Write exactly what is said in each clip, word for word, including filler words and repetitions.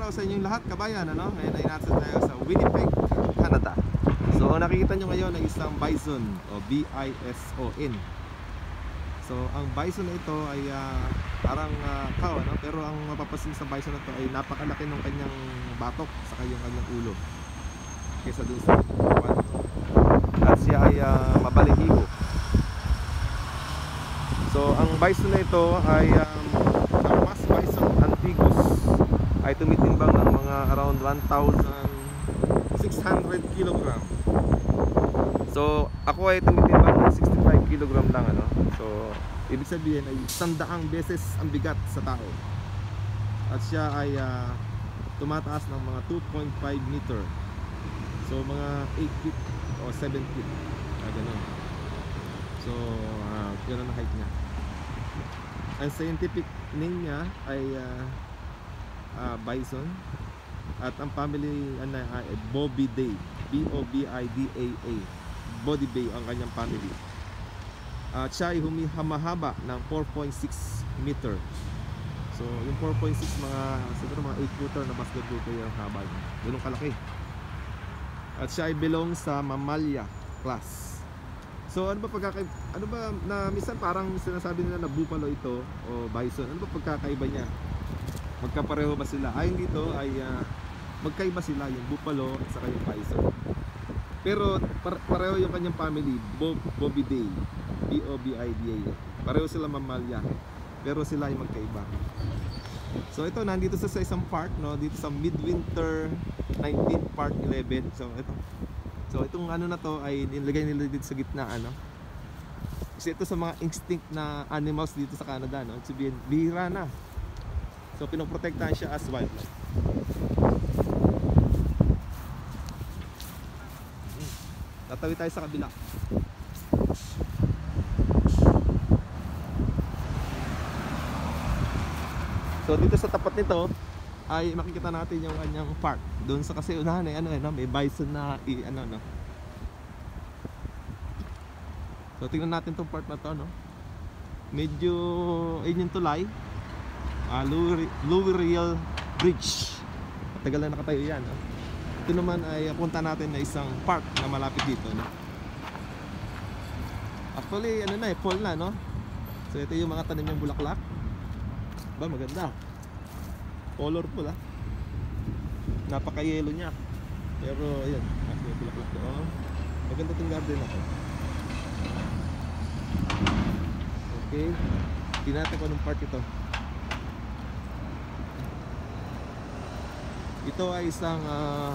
araw sa inyong lahat, kabayan, ano? Ngayon ay nasa tayo sa Winnipeg, Canada. So nakikita nyo ngayon ay isang bison o B I S O N. So ang bison na ito ay uh, parang uh, cow, ano? Pero ang mapapansin sa bison na ito ay napakalaki ng kanyang batok sa kanyang kanyang ulo kaysa dun sa kawan. At siya ay uh, mabalihibo. So ang bison na ito ay um, ang mas bison antigus ay tumitimbang ng mga around one thousand six hundred kilogram. So ako ay tumitimbang ng sixty-five kilogram lang, ano. So ibig sabihin ay sandaang beses ang bigat sa tao. At siya ay uh, tumataas ng mga two point five meter. So mga eight feet o seven feet, ah, ganun. So uh, yun ang height niya. Ang scientific name niya ay uh, uh, bison. At ang family ano, ay Bovidae, B O B I D A A, Bovidae ang kanyang family. At uh, siya ay humihaba ng four point six meter. So yung four point six mga siguro mga eight footer na basketball player ang haba niya. Ganun kalaki. At siya ay belong sa Mammalia class. So ano ba pagkakaiba, ano ba na minsan parang sinasabi nila na buffalo ito o bison. Ano ba pagkakaiba niya? Magkapareho ba sila? Ayon dito ay uh, magkaiba sila, yung buffalo at saka yung bison. Pero pareho yung kanyang family, Bob, Bovidae, B O B I D A. Pareho sila Mammalia, pero sila ay magkaiba. So ito nandito sa, sa isang park, no, dito sa Midwinter nineteen Park eleven. So ito. So itong ano na to ay nilagay nila dito sa gitna, ano. Kasi ito sa mga extinct na animals dito sa Canada, no. Sabihin, bihira na. So pinoprotektahan siya as wildlife. Hmm. Tatawid tayo sa kabila. So dito sa tapat nito ay makikita natin yung kanyang park. Doon sa kasi unahan ay ano, eh, no? May bison na i, ano, no? So tingnan natin tong part na to, no? Medyo ayun yung tulay, uh, Louisville Bridge. Matagal na nakatayo yan, no? Ito naman ay punta natin na isang park na malapit dito, no? Actually ano na eh, fall na, no? So ito yung mga tanim ng bulaklak. Ba, maganda. Colorful, ah. Napaka-yellow niya. Pero ayun, may bulaklak doon. Maganda itong garden na to. Okay. Tingnan ko anong part ito. Ito ay isang uh,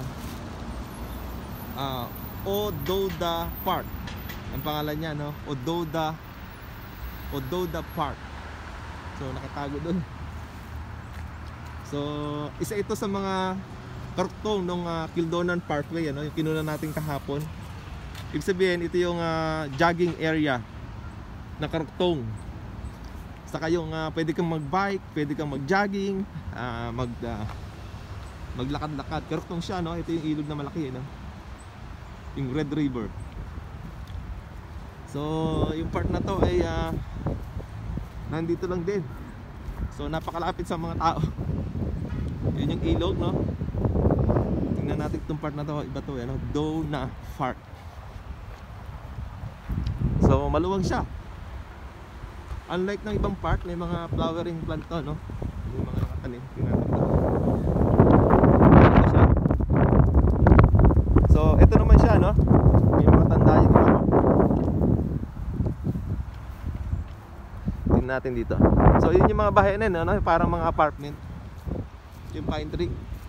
uh, Ododa Park. Ang pangalan niya, no? Ododa Ododa Park. So nakatago doon. So isa ito sa mga karugtong ng uh, Kildonan Parkway, ano, yung kinuna natin kahapon. Ibig sabihin ito yung uh, jogging area na karugtong. Saka yung uh, pwede kang mag-bike, pwede kang mag-jogging, uh, mag uh, maglakad-lakad. Karugtong siya, no? Ito yung ilog na malaki, no? Yung Red River. So yung part na to ay uh, nandito lang din. So napakalapit sa mga tao. Yun yung ilog, no? Tingnan natin itong part na to. Iba to, ano? Dona Park. So maluwag siya. Unlike ng ibang park, may mga flowering plant to, no? May mga nakatanim. Tingnan natin ito. Ito siya. So ito naman siya, no? May mga tandayan dito. Tingnan natin dito. So yun yung mga bahay na yun, no? Parang mga apartment. Yung pine tree.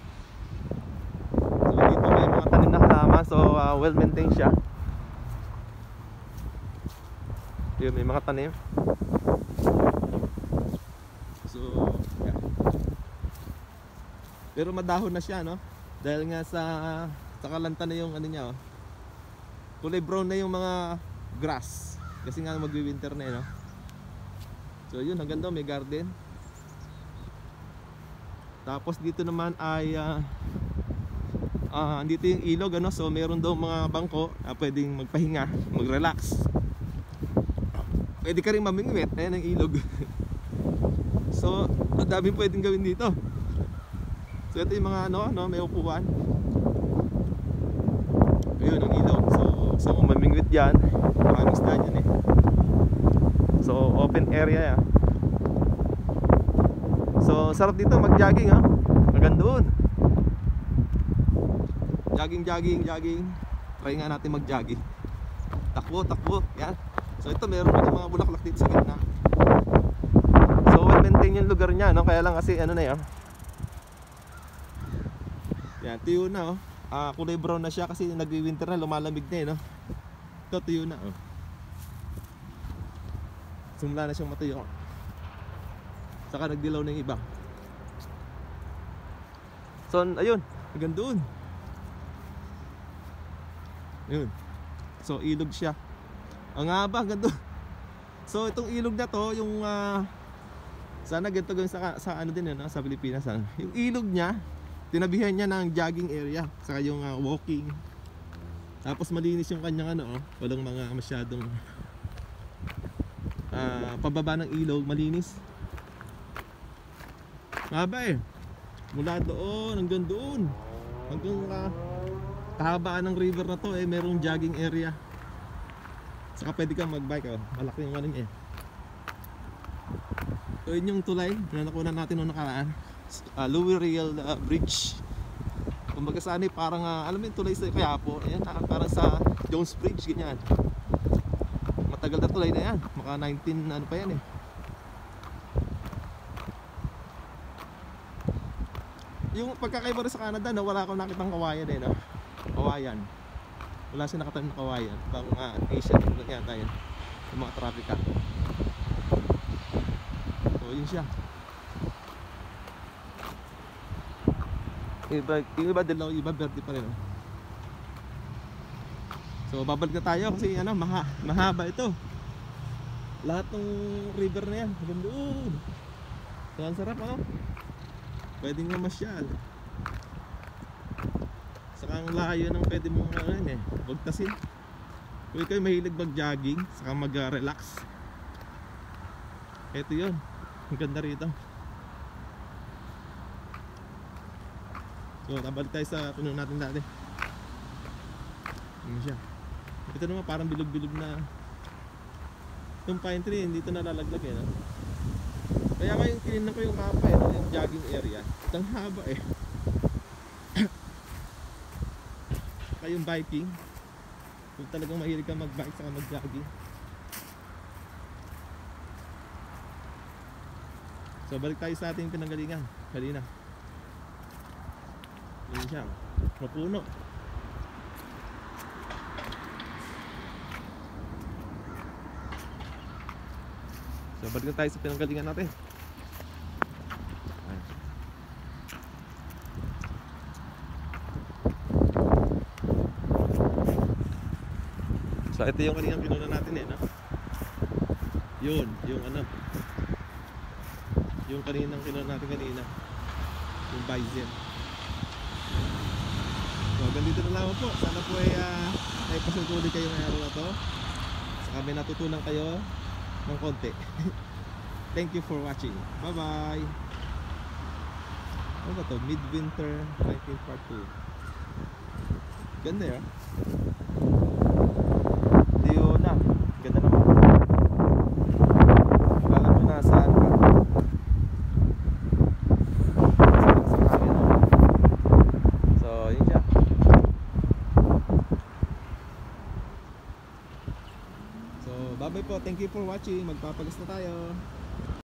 So dito may mga tanim na halaman. So uh, well maintained siya. Yun, may mga tanim. So yeah. Pero madahon na siya, no? Dahil nga sa sa kalanta na yung ano niya, oh. Kulay brown na yung mga grass. Kasi nga magwi-winter na, eh, no? So yun, hanggang doon may garden. Tapos dito naman ay uh, uh, dito yung ilog, ano? So meron daw mga bangko na pwedeng magpahinga, mag-relax. Pwede ka rin mamingwit, ayan ang ilog. So ang daming pwedeng gawin dito. So So ito yung mga ano, no, may upuan. Ayun ang ilog. So, so kung mamingwit yan, maraming isda dyan eh. So open area yan. So sarap dito mag-jogging ha. Hanggang doon. Jogging, jogging, jogging. Try nga natin mag-jogging. Takbo, takbo. Yan. So ito meron pa mga bulaklak dito sa gitna. So well maintain yung lugar niya, no? Kaya lang kasi ano na yan. Yan, tuyo na oh. Ah, kulay brown na siya kasi nagwi-winter na, lumalamig na eh, no? Ito tuyo na oh. Sumula na siyang matuyo. Saka nagdilaw na yung iba. So ayun, hanggang doon. Ayun. So ilog siya. Ang haba hanggang doon. So itong ilog na to, yung uh, sana ganito gawin sa, sa ano din yun, sa Pilipinas ha? Yung ilog niya, tinabihan niya ng jogging area, saka yung uh, walking. Tapos malinis yung kanyang ano, oh, walang mga masyadong uh, pababa ng ilog, malinis. Mahaba eh. Mula doon hanggang doon. Hanggang uh, kahabaan ng river na to eh, merong jogging area. Saka pwede kang magbike oh. Malaki yung ano niya eh. So yun yung tulay na nakuha natin noong nakaraan. Uh, Louis Riel uh, Bridge. Kumbaga sa ano eh, parang uh, alam mo yung tulay sa Quiapo. Ayan, uh, parang sa Jones Bridge, ganyan. Matagal na tulay na yan. Maka nineteen ano pa yan eh. Yung pagkakaiba rin sa Canada, no, wala akong nakitang kawayan eh, no? Kawayan. Wala siya nakatanim na kawayan. Pang uh, Asian, yan tayo. Yung mga traffic. So yun siya. Yung iba, yung iba dilaw, iba verde pa rin oh. So babalik na tayo kasi ano, maha, mahaba ito. Lahat ng river na yan, hanggang doon. So ang sarap ano. Pwede nga masyal. Saka ang layo ng pwede mong ano yun eh, bagtasin. Kung ikaw mahilig mag-jogging, saka mag-relax, ito yun, ang ganda rito. So tabalik tayo sa puno natin dati. Ano siya. Ito naman parang bilog-bilog na. Yung pine tree hindi ito nalalaglag eh, no? Kaya ngayon kinignan ko yung mapa eh, yung jogging area. Itang haba eh. Saka yung biking, kung talagang mahilig ka mag-bike saka mag-jogging. So balik tayo sa ating pinanggalingan kanina. Yun siya, mapuno. So balik na tayo sa pinanggalingan natin. Ayan. So ito yung kaninang kinuha natin eh, no? Yun, yung ano, yung kaninang kinuha natin kanina, yung bison. So ganito na lang po. Sana po ay uh, ay pasungkulit kayo ng araw na to. Saka may natutunan kayo ng konti. Thank you for watching. Bye bye. Ano ba to? Midwinter nineteen part two. Ganda yun. Diyo na. Ganda naman. Alam mo na saan ka. So yun siya. So bye bye po. Thank you for watching. Magpapagas na tayo.